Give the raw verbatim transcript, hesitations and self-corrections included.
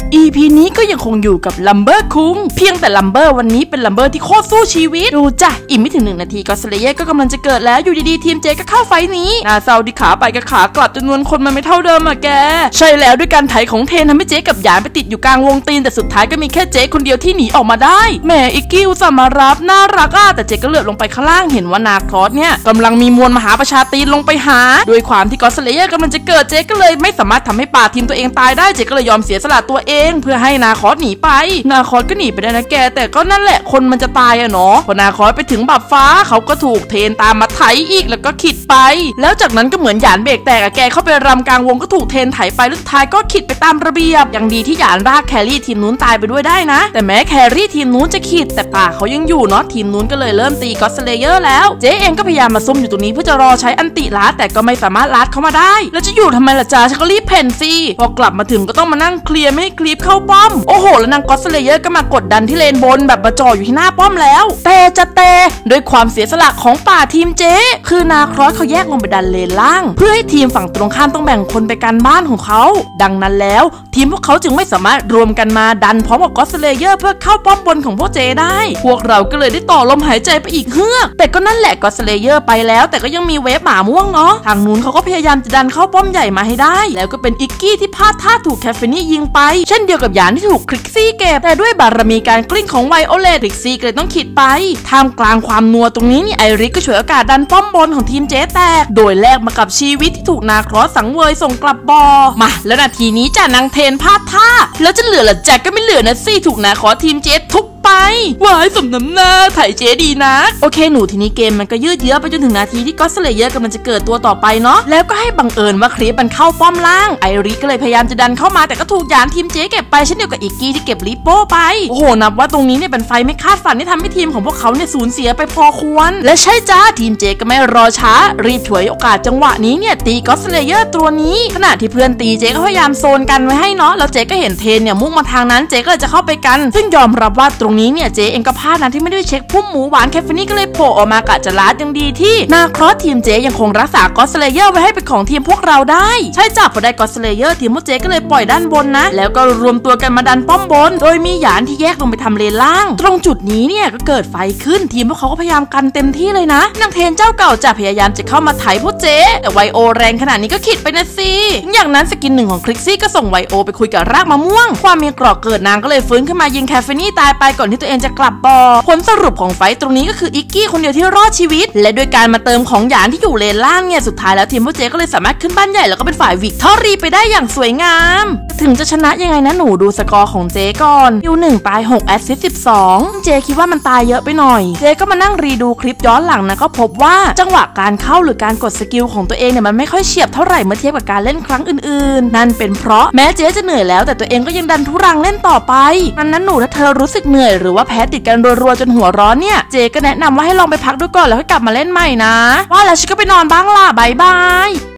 อี พี นี้ก็ยังคงอยู่กับลัมเบอร์คุงเพียงแต่ลัมเบอร์วันนี้เป็นลัมเบอร์ที่โคตรสู้ชีวิตดูจ้ะอีกไม่ถึงหนึ่งนาทีก็สเลเยอร์ก็กำลังจะเกิดแล้วอยู่ดีๆทีมเจก็เข้าไฟนี้น่าเศร้าที่ขาไปกับขากลับจำนวนคนมันไม่เท่าเดิมอะแกใช่แล้วด้วยการไถของเทนทำให้เจกับหยานไปติดอยู่กลางวงตีนแต่สุดท้ายก็มีแค่เจคนเดียวที่หนีออกมาได้แหมอิกกี้อุตส่าห์มารับน่ารักอะแต่เจก็เหลือบลงไปข้างล่างเห็นว่านาครอสเนี่ยกำลังมีมวลมหาประชาตีนลงไปหาด้วยความที่ก็สเลเยอร์กำลังจะเกิดเจก็เลยไม่สามารถทำให้ป่าทีมตัวเองตายได้เจก็เลยยอมเสียสละตัวเองเพื่อให้นาครอสหนีไปนาครอสก็หนีไปได้นะแกแต่ก็นั่นแหละคนมันจะตายอะเนาะพอนาครอสไปถึงบับฟ้าเขาก็ถูกเทนตามมาไถอีกแล้วก็ขิดไปแล้วจากนั้นก็เหมือนหยานเบรกแตกอะแกเข้าไปรำกลางวงก็ถูกเทนไถไปแล้วสุดท้ายก็ขิดไปตามระเบียบอย่างดีที่หยานรากแครี่ทีมนู้นตายไปด้วยได้นะแต่แม้แครี่ทีมนู้นจะขิดแต่ป่าเขายังอยู่เนาะทีมนู้นก็เลยเริ่มตีก็อตสเลเยอร์แล้วเจ๊เองก็พยายามมาซุ่มอยู่ตรงนี้เพื่อจะรอใช้อันติลัดแต่ก็ไม่สามารถลัดเข้ามาได้แล้วจะอยู่ทำไมล่ะจ๊ะฉันก็รีบเพ่นสิพอกลับมาถึงก็ต้องมานั่งเคลียร์ไม่ให้คลิปเข้าป้อมโอ้โหแล้วนางก็อตสเลเยอร์ก็มากดดันที่เลนบนแบบมาจ่ออยู่ที่หน้าป้อมแล้วแต่จะแต่ด้วยความเสียสละของป่าทีมเจ๊คือนาครอสเขาแยกลงไปดันเลนล่างเพื่อให้ทีมฝั่งตรงข้ามต้องแบ่งคนไปกันบ้านของเขาดังนั้นแล้วทีมพวกเขาจึงไม่สามารถรวมกันมาดันพร้อมกับก็อตสเลเยอร์เพื่อเข้าป้อมบนของพวกเจ๊ได้พวกเราก็เลยได้ต่อลมหายใจไปอีกเฮือกแต่ก็นั่นแหละก็อตสเลเยอร์ไปแล้วแต่ก็ยังมีเวฟหมาม่วงเนาะทางนู้นเขาก็พยายามจะดันเข้าป้อมใหญ่มาให้ได้แล้วก็เป็นอิกกี้ที่พลาดท่าถูกแคฟเฟนี่ยิงไปเช่นเดียวกับหยานที่ถูกคลิกซี่เก็บแต่ด้วยบารมีการกลิ้งของไวโอเลตคลิกซี่ก็เลยต้องขีดไปท่ามกลางความนัวตรงนี้นี่ไอริกก็ฉวยโอกาสดันป้อมบนของทีมเจ๊แตกโดยแลกมากับชีวิตที่ถูกนาครอสสังเวยส่งกลับบอมาแล้วนาทีนี้จ่านางเทนพลาดท่าแล้วจะเหลือหรือแจ็คก็ไม่เหลือนะสิถูกนาครอสทีมเจ๊ทุบไปวายสมน้ำหน้าไถเจดีนะโอเคหนูทีนี้เกมมันก็ยืดเยื้อไปจนถึงนาทีที่ก็อตสเลเยอร์กำลังจะเกิดตัวต่อไปเนาะแล้วก็ให้บังเอิญว่าคลิปมันเข้าป้อมล่างไอริก็เลยพยายามจะดันเข้ามาแต่ก็ถูกยานทีมเจ๊เก็บไปเช่นเดียวกับอิกกี้ที่เก็บลิปโป้ไปโอ้โหนับว่าตรงนี้เนี่ยเป็นไฟไม่คาดฝันที่ทำให้ทีมของพวกเขาเนี่ยสูญเสียไปพอควรและใช่จ้าทีมเจ๊ก็ไม่รอช้ารีบฉวยโอกาสจังหวะนี้เนี่ยตีก็อตสเลเยอร์ตัวนี้ขณะที่เพื่อนตีเจ๊ก็พยายามโซนกันไว้ให้เนาะแล้วเจ๊ก็เห็นเทนเนี่ยมุ่งมาทางนั้นเจ๊ก็เลยจะเข้าไปกันซึ่งยอมรับว่าตรงนี้เนี่ยเจ๊เองก็พลาดนะที่ไม่ได้เช็คพุ่มหมูหวานแคฟเฟนี่ก็เลยโผล่ออกมากะจะลัดยังดีที่นาครอสทีมเจยังคงรักษาก็อตสเลเยอร์ไว้ให้เป็นของทีมพวกเราได้ใช่จ้ะพอได้ก็อตสเลเยอร์ทีมพวกเจก็เลยปล่อยด้านบนนะแล้วก็รวมตัวกันมาดันป้อมบนโดยมีหยานที่แยกลงไปทำเลนล่างตรงจุดนี้เนี่ยก็เกิดไฟขึ้นทีมพวกเขาก็พยายามกันเต็มที่เลยนะนางเทนเจ้าเก่าจะพยายามจะเข้ามาไถพวกเจแต่ไวโอแรงขนาดนี้ก็ขิดไปนะสิอย่างนั้นสกินหนึ่งของคลิกซี่ก็ส่งไวโอไปคุยกับรากมะม่วงความมีกรอกเกิดนางก็เลยฟื้นขึ้นมายิงแคฟเฟนี่ตายไปก่อนที่ตัวเองจะกลับบอผลสรุปของไฟตรงนี้ก็คืออิกกี้คนเดียวที่รอดชีวิตและด้วยการมาเติมของหยานที่อยู่เลนล่างเนี่ยสุดท้ายแล้วทีมพวกเจก็เลยสามารถขึ้นบ้านใหญ่แล้วก็เป็นฝ่ายวิกตอรี่ไปได้อย่างสวยงามถึงจะชนะยังไงนะหนูดูสกอร์ของเจก่อนคิวหนึ่งตายหกแอสซิสต์สิบสองเจคิดว่ามันตายเยอะไปหน่อยเจก็มานั่งรีดูคลิปย้อนหลังนะก็พบว่าจังหวะการเข้าหรือการกดสกิลของตัวเองเนี่ยมันไม่ค่อยเฉียบเท่าไหร่เมื่อเทียบกับการเล่นครั้งอื่นๆนั่นเป็นเพราะแม้เจจะเหนื่อยแล้วแต่ตัวเองก็ยังดันทุรังเล่นต่อไปนั้นนั้นหนูถ้าเธอรู้สึกเหนื่อยหรือว่าแพ้ติดกันรัวๆจนหัวร้อนเนี่ยเจก็แนะนำว่าให้ลองไปพักดูก่อนแล้วค่อยกลับมาเล่นใหม่นะว่าแล้วฉันก็ไปนอนบ้างล่ะบายบาย